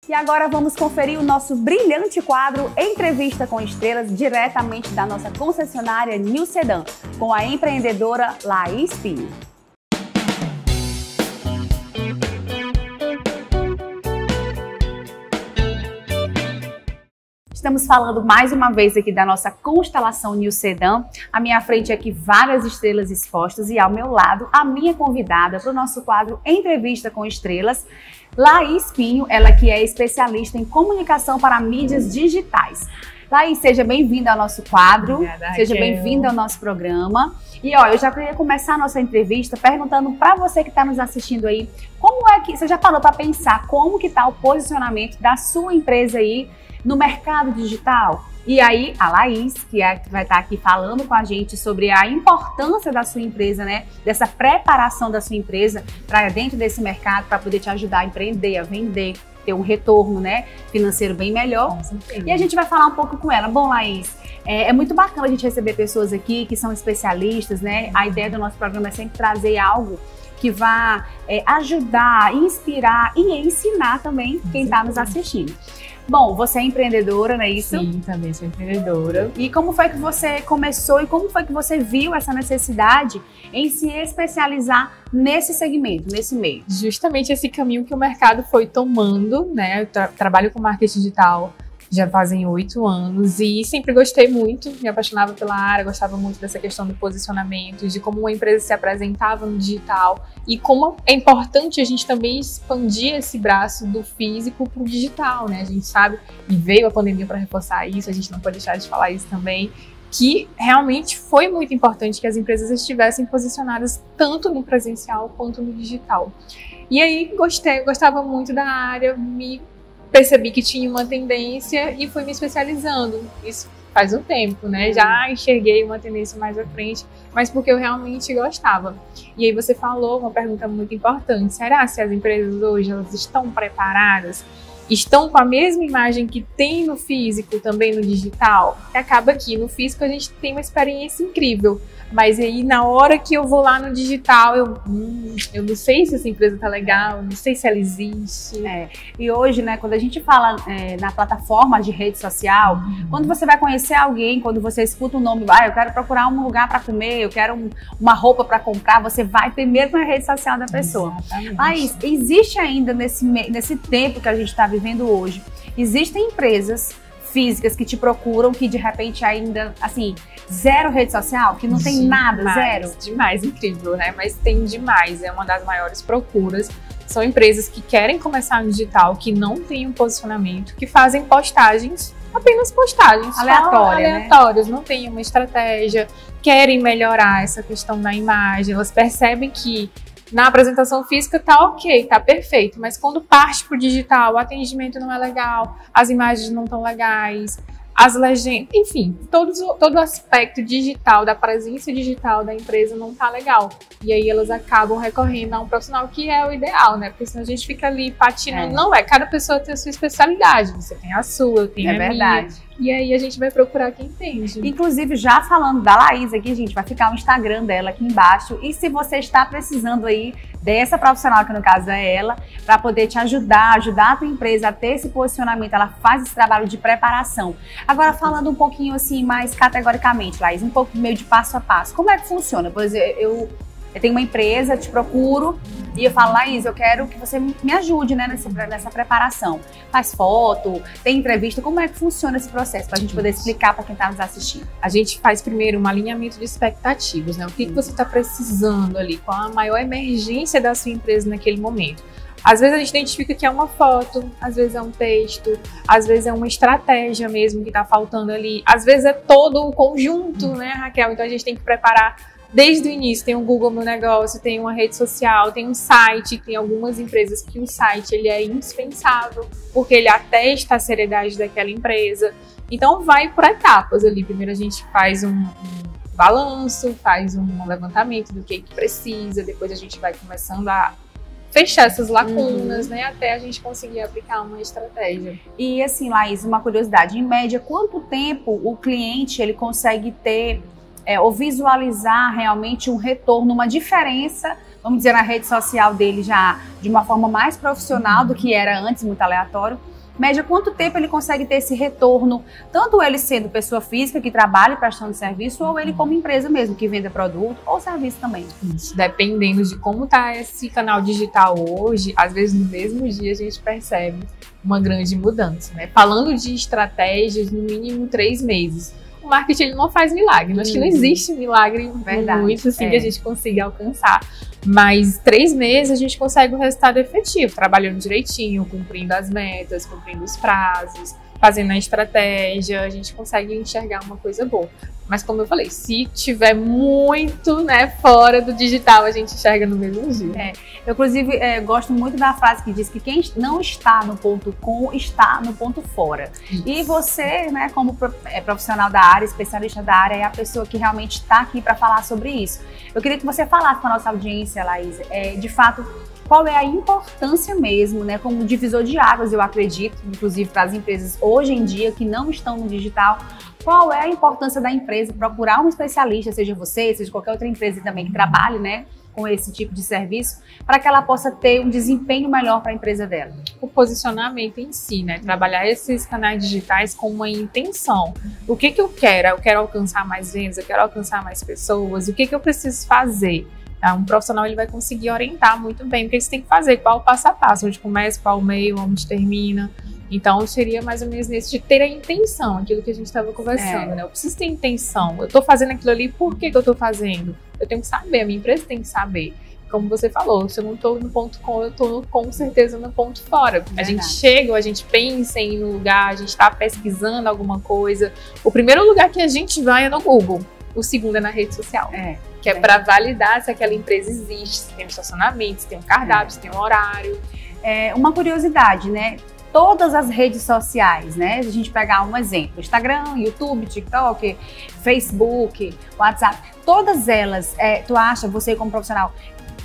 E agora vamos conferir o nosso brilhante quadro Entrevista com Estrelas, diretamente da nossa concessionária New Sedan, com a empreendedora Laís Pinho. Estamos falando mais uma vez aqui da nossa constelação New Sedan. À minha frente aqui várias estrelas expostas e ao meu lado a minha convidada para o nosso quadro Entrevista com Estrelas, Laís Pinho, ela que é especialista em comunicação para mídias digitais. Laís, seja bem-vinda ao nosso quadro, obrigada, seja bem-vinda ao nosso programa. E ó, eu já queria começar a nossa entrevista perguntando para você que está nos assistindo aí, como é que você já parou para pensar como que está o posicionamento da sua empresa aí no mercado digital? E aí, a Laís, que vai estar aqui falando com a gente sobre a importância da sua empresa, né? Dessa preparação da sua empresa para dentro desse mercado, para poder te ajudar a empreender, a vender, ter um retorno, né, financeiro bem melhor. E a gente vai falar um pouco com ela. Bom, Laís, é muito bacana a gente receber pessoas aqui que são especialistas, né? A ideia do nosso programa é sempre trazer algo que vá ajudar, inspirar e ensinar também quem está nos assistindo. Bom, você é empreendedora, não é isso? Sim, também sou empreendedora. E como foi que você começou e como foi que você viu essa necessidade em se especializar nesse segmento, nesse meio? Justamente esse caminho que o mercado foi tomando, né? Eu trabalho com marketing digital já fazem 8 anos e sempre gostei muito, me apaixonava pela área, gostava muito dessa questão do posicionamento, de como uma empresa se apresentava no digital e como é importante a gente também expandir esse braço do físico para o digital, né? A gente sabe, e veio a pandemia para reforçar isso, a gente não pode deixar de falar isso também, que realmente foi muito importante que as empresas estivessem posicionadas tanto no presencial quanto no digital. E aí gostava muito da área, percebi que tinha uma tendência e fui me especializando. Isso faz um tempo, né? Já enxerguei uma tendência mais à frente, mas porque eu realmente gostava. E aí você falou uma pergunta muito importante. Será que as empresas hoje elas estão preparadas? Estão com a mesma imagem que tem no físico, também no digital? E acaba que no físico a gente tem uma experiência incrível, mas aí na hora que eu vou lá no digital, eu não sei se essa empresa tá legal, não sei se ela existe. E hoje, né, quando a gente fala na plataforma de rede social, quando você vai conhecer alguém, quando você escuta um nome, eu quero procurar um lugar para comer, eu quero uma roupa para comprar, você vai primeiro na rede social da pessoa. Exatamente. Mas existe ainda nesse tempo que a gente está vivendo hoje, existem empresas físicas que te procuram, que de repente ainda, assim, zero rede social, que não tem nada, zero? Demais, incrível, né? Mas tem demais, é uma das maiores procuras. São empresas que querem começar no digital, que não têm um posicionamento, que fazem postagens, apenas postagens aleatórias, não têm uma estratégia, querem melhorar essa questão da imagem, elas percebem que na apresentação física tá ok, tá perfeito, mas quando parte pro digital, o atendimento não é legal, as imagens não estão legais, as legendas, enfim, todo o aspecto digital, da presença digital da empresa não tá legal. E aí elas acabam recorrendo a um profissional que é o ideal, né? Porque senão a gente fica ali patinando. Não é, cada pessoa tem a sua especialidade, você tem a sua, eu tenho a minha. É verdade. E aí a gente vai procurar quem entende. Inclusive, já falando da Laís aqui, gente, vai ficar o Instagram dela aqui embaixo. E se você está precisando aí dessa profissional, que no caso é ela, para poder te ajudar a tua empresa a ter esse posicionamento, ela faz esse trabalho de preparação. Agora, falando um pouquinho assim, mais categoricamente, Laís, um pouco meio de passo a passo, como é que funciona? Por exemplo, eu tenho uma empresa, te procuro e eu falo, Laís, eu quero que você me ajude, né, nessa preparação. Faz foto, tem entrevista, como é que funciona esse processo? Para a gente poder explicar para quem está nos assistindo. A gente faz primeiro um alinhamento de expectativas, né? O que você está precisando ali, qual a maior emergência da sua empresa naquele momento. Às vezes a gente identifica que é uma foto, às vezes é um texto, às vezes é uma estratégia mesmo que está faltando ali, às vezes é todo o conjunto, né, Raquel? Então a gente tem que preparar desde o início. Tem um Google no negócio, tem uma rede social, tem um site, tem algumas empresas que o site ele é indispensável, porque ele atesta a seriedade daquela empresa. Então vai por etapas ali. Primeiro a gente faz um balanço, faz um levantamento do que precisa, depois a gente vai começando a fechar essas lacunas, né, até a gente conseguir aplicar uma estratégia. E assim, Laís, uma curiosidade, em média, quanto tempo o cliente ele consegue ter ou visualizar realmente um retorno, uma diferença vamos dizer, na rede social dele já de uma forma mais profissional do que era antes, muito aleatório. Média, quanto tempo ele consegue ter esse retorno, tanto ele sendo pessoa física que trabalha prestando serviço, ou ele como empresa mesmo, que venda produto ou serviço também? Isso, dependendo de como está esse canal digital hoje, às vezes no mesmo dia a gente percebe uma grande mudança, né? Falando de estratégias, no mínimo 3 meses. O marketing ele não faz milagre, acho que não existe milagre muito assim que a gente consiga alcançar. Mas 3 meses a gente consegue um resultado efetivo, trabalhando direitinho, cumprindo as metas, cumprindo os prazos, fazendo a estratégia, a gente consegue enxergar uma coisa boa. Mas como eu falei, se tiver muito, né, fora do digital, a gente enxerga no mesmo dia. Eu, inclusive, gosto muito da frase que diz que quem não está no ponto com, está no ponto fora. Isso. E você, né, como profissional da área, especialista da área, é a pessoa que realmente está aqui para falar sobre isso. Eu queria que você falasse para a nossa audiência, Laís, de fato, qual é a importância mesmo, né, como divisor de águas, eu acredito, inclusive para as empresas hoje em dia que não estão no digital, qual é a importância da empresa procurar um especialista, seja você, seja qualquer outra empresa também que trabalhe, né, com esse tipo de serviço, para que ela possa ter um desempenho melhor para a empresa dela? O posicionamento em si, né, trabalhar esses canais digitais com uma intenção. O que eu quero? Eu quero alcançar mais vendas, eu quero alcançar mais pessoas, o que eu preciso fazer? Um profissional ele vai conseguir orientar muito bem o que você tem que fazer, qual o passo a passo, onde começa, qual o meio, onde termina. Então, seria mais ou menos nesse de ter a intenção, aquilo que a gente estava conversando, né? Eu preciso ter intenção. Eu estou fazendo aquilo ali, por que eu estou fazendo? Eu tenho que saber, a minha empresa tem que saber. Como você falou, se eu não estou no ponto com, eu estou com certeza no ponto fora. Verdade. A gente chega, a gente pensa em um lugar, a gente está pesquisando alguma coisa. O primeiro lugar que a gente vai é no Google. O segundo é na rede social. Que é para validar se aquela empresa existe, se tem um estacionamento, se tem um cardápio, se tem um horário. Uma curiosidade, né? Todas as redes sociais, né? A gente pegar um exemplo, Instagram, YouTube, TikTok, Facebook, WhatsApp, todas elas, tu acha, você como profissional,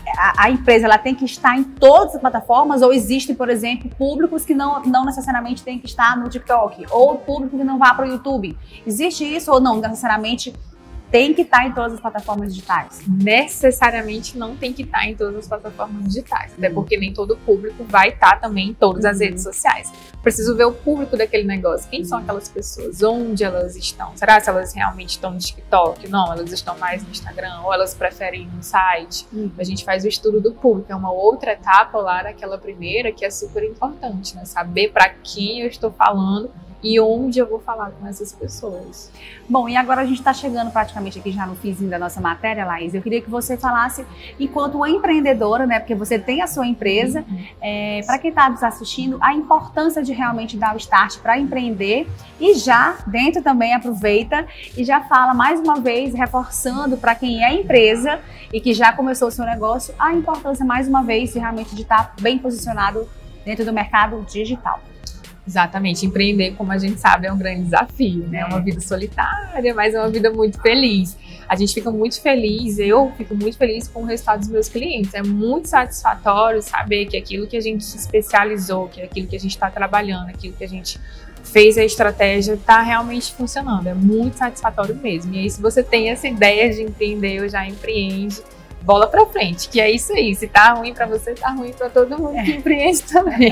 a empresa ela tem que estar em todas as plataformas, ou existem, por exemplo, públicos que não necessariamente tem que estar no TikTok, ou público que não vá para o YouTube? Existe isso ou não necessariamente tem que estar em todas as plataformas digitais? Necessariamente não tem que estar em todas as plataformas digitais, até porque nem todo público vai estar também em todas as redes sociais. Preciso ver o público daquele negócio, quem são aquelas pessoas, onde elas estão, será que elas realmente estão no TikTok? Não, elas estão mais no Instagram, ou elas preferem ir no site. A gente faz o estudo do público, é uma outra etapa lá daquela primeira que é super importante, né? Saber para quem eu estou falando e onde eu vou falar com essas pessoas. Bom, e agora a gente está chegando praticamente aqui já no finzinho da nossa matéria, Laís. Eu queria que você falasse, enquanto uma empreendedora, né, porque você tem a sua empresa, para quem está nos assistindo, a importância de realmente dar o start para empreender, e já dentro também aproveita e já fala mais uma vez, reforçando para quem é empresa e que já começou o seu negócio, a importância mais uma vez de realmente de estar bem posicionado dentro do mercado digital. Exatamente, empreender, como a gente sabe, é um grande desafio, né? É uma vida solitária, mas é uma vida muito feliz. A gente fica muito feliz, eu fico muito feliz com o resultado dos meus clientes. É muito satisfatório saber que aquilo que a gente se especializou, que aquilo que a gente está trabalhando, aquilo que a gente fez a estratégia está realmente funcionando. É muito satisfatório mesmo. E aí, se você tem essa ideia de empreender, ou já empreende, bola pra frente, que é isso aí. Se tá ruim pra você, tá ruim pra todo mundo que empreende também.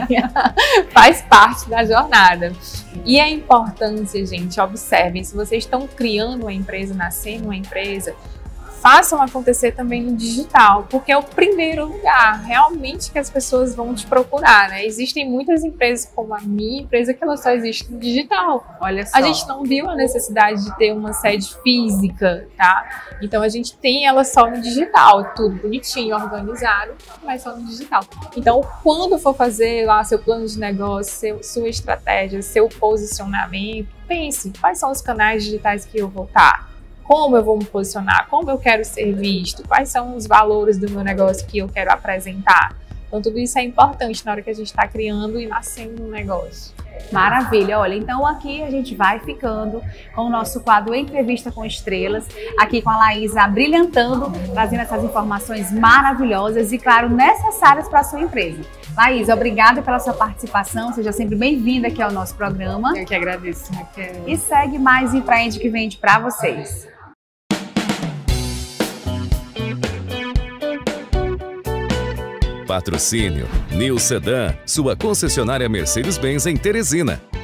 Faz parte da jornada. E a importância, gente, observem, se vocês estão criando uma empresa, nascendo uma empresa, façam acontecer também no digital, porque é o primeiro lugar realmente que as pessoas vão te procurar, né? Existem muitas empresas como a minha empresa que ela só existe no digital. Olha só. A gente não viu a necessidade de ter uma sede física, tá? Então a gente tem ela só no digital, tudo bonitinho, organizado, mas só no digital. Então quando for fazer lá seu plano de negócio, sua estratégia, seu posicionamento, pense, quais são os canais digitais que eu vou estar? Como eu vou me posicionar, como eu quero ser visto, quais são os valores do meu negócio que eu quero apresentar. Então tudo isso é importante na hora que a gente está criando e nascendo um negócio. Maravilha, olha, então aqui a gente vai ficando com o nosso quadro Entrevista com Estrelas, aqui com a Laís abrilhantando, trazendo essas informações maravilhosas e, claro, necessárias para a sua empresa. Laís, obrigada pela sua participação, seja sempre bem-vinda aqui ao nosso programa. Eu que agradeço, Raquel. E segue mais Empreende que Vende para vocês. Patrocínio New Sedan, sua concessionária Mercedes-Benz em Teresina.